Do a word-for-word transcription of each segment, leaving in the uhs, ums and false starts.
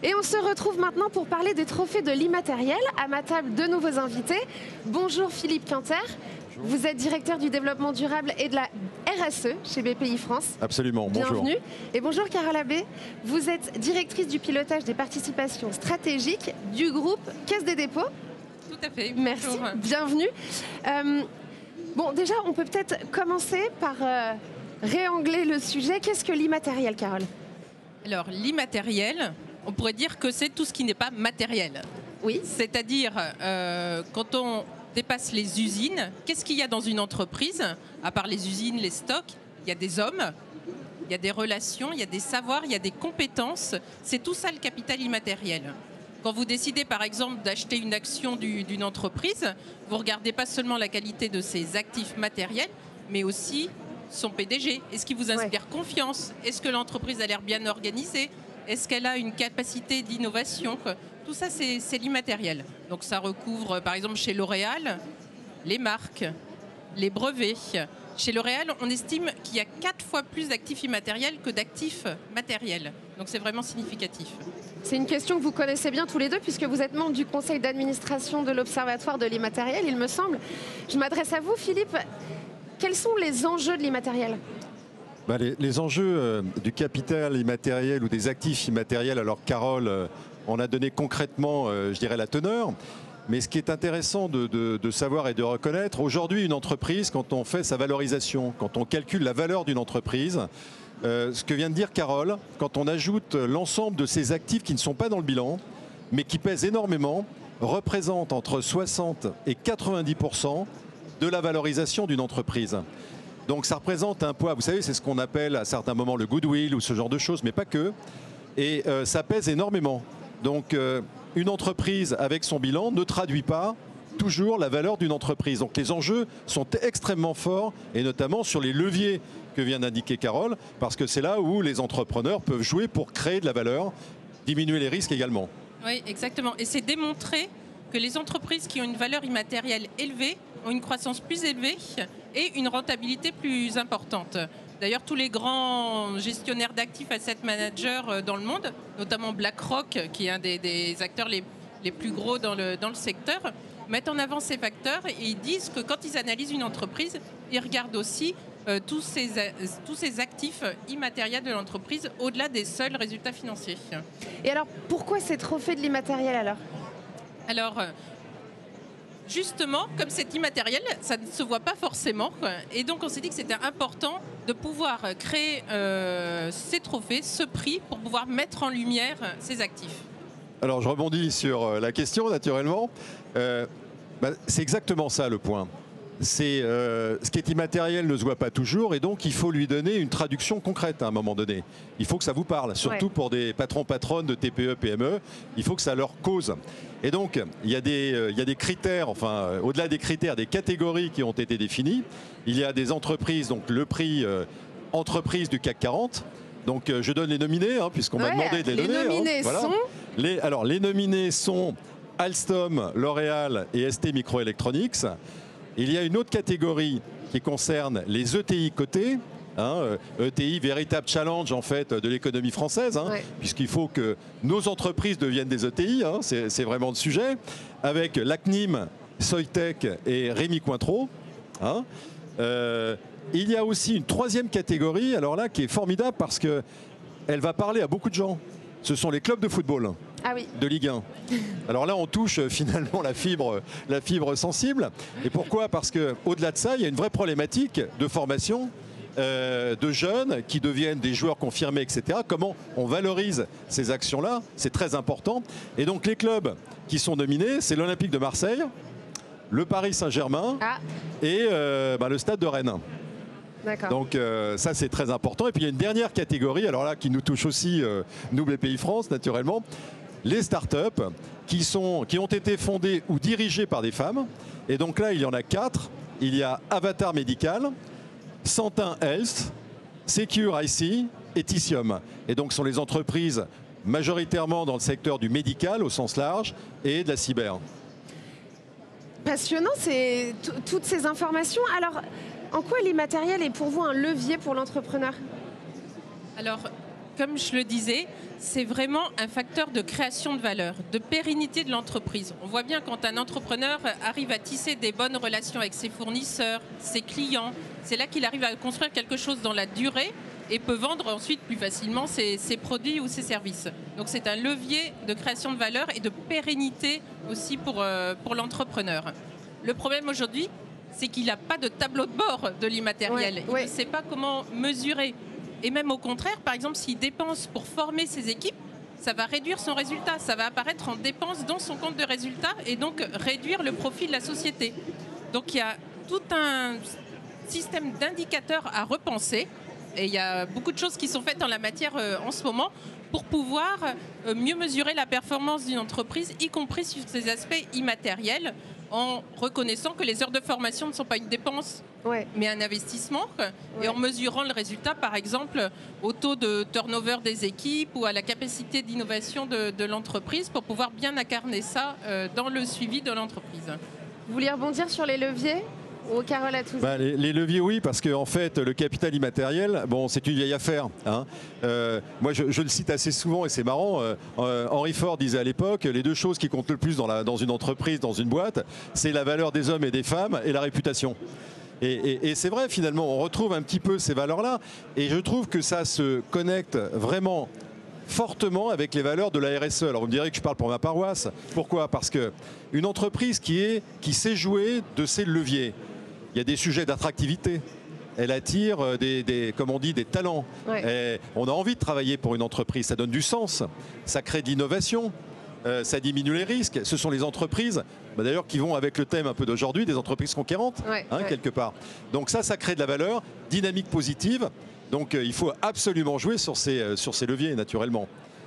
Et on se retrouve maintenant pour parler des trophées de l'immatériel. À ma table, deux nouveaux invités. Bonjour Philippe Quinter. Bonjour. Vous êtes directeur du développement durable et de la R S E chez B P I France. Absolument, bonjour. Bienvenue. Et bonjour Carole Abbé. Vous êtes directrice du pilotage des participations stratégiques du groupe Caisse des dépôts. Tout à fait. Merci, bonjour. Bienvenue. Euh, bon, déjà, on peut peut-être commencer par euh, réangler le sujet. Qu'est-ce que l'immatériel, Carole? Alors, l'immatériel, on pourrait dire que c'est tout ce qui n'est pas matériel. Oui. C'est-à-dire, euh, quand on dépasse les usines, qu'est-ce qu'il y a dans une entreprise? À part les usines, les stocks, il y a des hommes, il y a des relations, il y a des savoirs, il y a des compétences. C'est tout ça le capital immatériel. Quand vous décidez, par exemple, d'acheter une action du, d'une entreprise, vous ne regardez pas seulement la qualité de ses actifs matériels, mais aussi son P D G. Est-ce qu'il vous inspire ouais. confiance? Est-ce que l'entreprise a l'air bien organisée? Est-ce qu'elle a une capacité d'innovation? Tout ça, c'est, c'est l'immatériel. Donc ça recouvre, par exemple, chez L'Oréal, les marques, les brevets. Chez L'Oréal, on estime qu'il y a quatre fois plus d'actifs immatériels que d'actifs matériels. Donc c'est vraiment significatif. C'est une question que vous connaissez bien tous les deux, puisque vous êtes membre du conseil d'administration de l'Observatoire de l'immatériel, il me semble. Je m'adresse à vous, Philippe. Quels sont les enjeux de l'immatériel? Ben les, les enjeux euh, du capital immatériel ou des actifs immatériels, alors Carole, euh, on a donné concrètement, euh, je dirais, la teneur. Mais ce qui est intéressant de, de, de savoir et de reconnaître, aujourd'hui, une entreprise, quand on fait sa valorisation, quand on calcule la valeur d'une entreprise, euh, ce que vient de dire Carole, quand on ajoute l'ensemble de ces actifs qui ne sont pas dans le bilan, mais qui pèsent énormément, représente entre soixante et quatre-vingt-dix pour cent de la valorisation d'une entreprise. Donc ça représente un poids, vous savez, c'est ce qu'on appelle à certains moments le goodwill ou ce genre de choses, mais pas que. Et euh, ça pèse énormément. Donc euh, une entreprise avec son bilan ne traduit pas toujours la valeur d'une entreprise. Donc les enjeux sont extrêmement forts, et notamment sur les leviers que vient d'indiquer Carole, parce que c'est là où les entrepreneurs peuvent jouer pour créer de la valeur, diminuer les risques également. Oui, exactement. Et c'est démontré que les entreprises qui ont une valeur immatérielle élevée ont une croissance plus élevée et une rentabilité plus importante. D'ailleurs, tous les grands gestionnaires d'actifs, asset managers dans le monde, notamment BlackRock, qui est un des, des acteurs les, les plus gros dans le, dans le secteur, mettent en avant ces facteurs et ils disent que quand ils analysent une entreprise, ils regardent aussi euh, tous, ces, tous ces actifs immatériels de l'entreprise au-delà des seuls résultats financiers. Et alors, pourquoi ces trophées de l'immatériel alors? Alors, justement, comme c'est immatériel, ça ne se voit pas forcément. Et donc, on s'est dit que c'était important de pouvoir créer euh, ces trophées, ce prix, pour pouvoir mettre en lumière ces actifs. Alors, je rebondis sur la question, naturellement. Euh, bah, c'est exactement ça le point. C'est, euh, ce qui est immatériel ne se voit pas toujours, et donc il faut lui donner une traduction concrète à un moment donné. Il faut que ça vous parle, surtout ouais. pour des patrons, patronnes de T P E, P M E, il faut que ça leur cause. Et donc, il y a des, euh, il y a des critères, enfin, euh, au-delà des critères, des catégories qui ont été définies. Il y a des entreprises, donc le prix euh, entreprise du C A C quarante. Donc, euh, je donne les nominés, hein, puisqu'on ouais, m'a demandé de les, les donner. Les nominés hein, voilà. sont les, Alors, les nominés sont Alstom, L'Oréal et S T Microelectronics. Il y a une autre catégorie qui concerne les E T I cotés. Hein, E T I, véritable challenge en fait de l'économie française, hein, ouais. puisqu'il faut que nos entreprises deviennent des E T I, hein, c'est, c'est vraiment le sujet, avec l'Acnim, Soitec et Rémi Cointreau. Hein. Euh, il y a aussi une troisième catégorie, alors là, qui est formidable parce qu'elle va parler à beaucoup de gens. Ce sont les clubs de football. Ah oui. De Ligue un. Alors là, on touche finalement la fibre, la fibre sensible. Et pourquoi? Parce qu'au-delà de ça, il y a une vraie problématique de formation euh, de jeunes qui deviennent des joueurs confirmés, et cetera. Comment on valorise ces actions-là? C'est très important. Et donc les clubs qui sont nominés, c'est l'Olympique de Marseille, le Paris Saint-Germain ah. et euh, bah, le Stade de Rennes. Donc euh, ça c'est très important. Et puis il y a une dernière catégorie, alors là qui nous touche aussi, euh, nous B P I France naturellement, les startups qui, sont, qui ont été fondées ou dirigées par des femmes. Et donc là il y en a quatre. Il y a Avatar Médical, Santin Health, Secure I C et Titium. Et donc ce sont les entreprises majoritairement dans le secteur du médical au sens large et de la cyber. Passionnant, c'est toutes ces informations. Alors, en quoi l'immatériel est pour vous un levier pour l'entrepreneur? Alors, comme je le disais, c'est vraiment un facteur de création de valeur, de pérennité de l'entreprise. On voit bien quand un entrepreneur arrive à tisser des bonnes relations avec ses fournisseurs, ses clients, c'est là qu'il arrive à construire quelque chose dans la durée et peut vendre ensuite plus facilement ses, ses produits ou ses services. Donc c'est un levier de création de valeur et de pérennité aussi pour, euh, pour l'entrepreneur. Le problème aujourd'hui, c'est qu'il n'a pas de tableau de bord de l'immatériel. Ouais, il ouais. ne sait pas comment mesurer. Et même au contraire, par exemple, s'il dépense pour former ses équipes, ça va réduire son résultat. Ça va apparaître en dépense dans son compte de résultat et donc réduire le profit de la société. Donc il y a tout un système d'indicateurs à repenser. Et il y a beaucoup de choses qui sont faites en la matière euh, en ce moment pour pouvoir euh, mieux mesurer la performance d'une entreprise, y compris sur ces aspects immatériels, en reconnaissant que les heures de formation ne sont pas une dépense, ouais. mais un investissement, ouais. et en mesurant le résultat, par exemple, au taux de turnover des équipes ou à la capacité d'innovation de, de l'entreprise pour pouvoir bien incarner ça euh, dans le suivi de l'entreprise. Vous voulez rebondir sur les leviers ? Oh, Carole Atouzi. Bah, les, les leviers, oui, parce qu'en en fait, le capital immatériel, bon, c'est une vieille affaire. Hein. Euh, moi, je, je le cite assez souvent et c'est marrant. Euh, euh, Henry Ford disait à l'époque, les deux choses qui comptent le plus dans, la, dans une entreprise, dans une boîte, c'est la valeur des hommes et des femmes et la réputation. Et, et, et c'est vrai, finalement, on retrouve un petit peu ces valeurs-là. Et je trouve que ça se connecte vraiment fortement avec les valeurs de la R S E. Alors vous me direz que je parle pour ma paroisse. Pourquoi ? Parce qu'une entreprise qui, est, qui sait jouer de ses leviers, il y a des sujets d'attractivité. Elle attire des, des, comme on dit, des talents. Ouais. Et on a envie de travailler pour une entreprise. Ça donne du sens. Ça crée de l'innovation. Euh, ça diminue les risques. Ce sont les entreprises, bah d'ailleurs, qui vont avec le thème un peu d'aujourd'hui, des entreprises conquérantes, ouais, hein, ouais. quelque part. Donc ça, ça crée de la valeur, dynamique positive. Donc euh, il faut absolument jouer sur ces, euh, sur ces leviers, naturellement.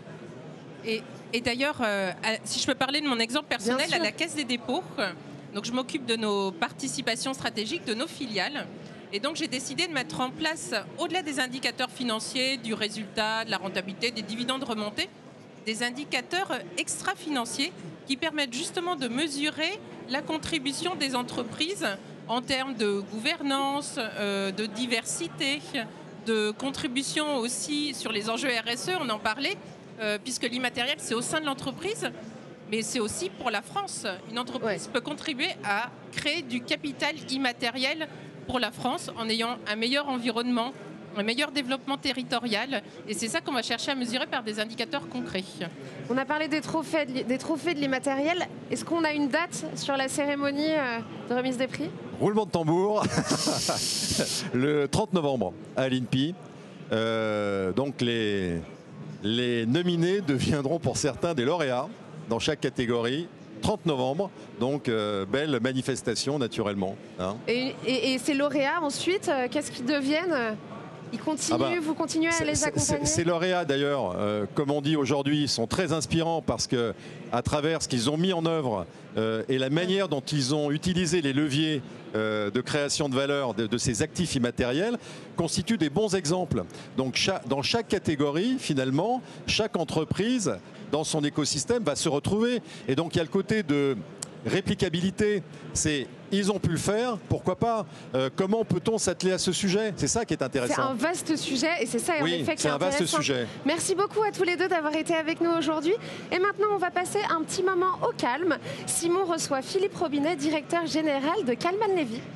Et, et d'ailleurs, euh, si je peux parler de mon exemple personnel, à la Caisse des dépôts, donc je m'occupe de nos participations stratégiques, de nos filiales. Et donc j'ai décidé de mettre en place, au-delà des indicateurs financiers, du résultat, de la rentabilité, des dividendes remontés, des indicateurs extra-financiers qui permettent justement de mesurer la contribution des entreprises en termes de gouvernance, euh, de diversité, de contribution aussi sur les enjeux R S E, on en parlait, euh, puisque l'immatériel c'est au sein de l'entreprise. Mais c'est aussi pour la France. Une entreprise ouais. peut contribuer à créer du capital immatériel pour la France en ayant un meilleur environnement, un meilleur développement territorial. Et c'est ça qu'on va chercher à mesurer par des indicateurs concrets. On a parlé des trophées, des trophées de l'immatériel. Est-ce qu'on a une date sur la cérémonie de remise des prix ? Roulement de tambour. Le trente novembre à l'I N P I. Euh, donc les, les nominés deviendront pour certains des lauréats dans chaque catégorie, trente novembre, donc euh, belle manifestation naturellement. Hein. Et, et, et ces lauréats ensuite, euh, qu'est-ce qu'ils deviennent ? Ils continuent, ah bah, vous continuez à les accompagner ? Ces lauréats d'ailleurs, euh, comme on dit aujourd'hui, sont très inspirants parce que à travers ce qu'ils ont mis en œuvre euh, et la manière dont ils ont utilisé les leviers euh, de création de valeur de, de ces actifs immatériels constituent des bons exemples. Donc chaque, dans chaque catégorie, finalement, chaque entreprise dans son écosystème va se retrouver. Et donc il y a le côté de réplicabilité, c'est ils ont pu le faire, pourquoi pas euh, comment peut-on s'atteler à ce sujet? C'est ça qui est intéressant. C'est un vaste sujet et c'est ça en oui, effet qui c'est est un vaste intéressant. Sujet. Merci beaucoup à tous les deux d'avoir été avec nous aujourd'hui. Et maintenant, on va passer un petit moment au calme. Simon reçoit Philippe Robinet, directeur général de Kallmann Levy.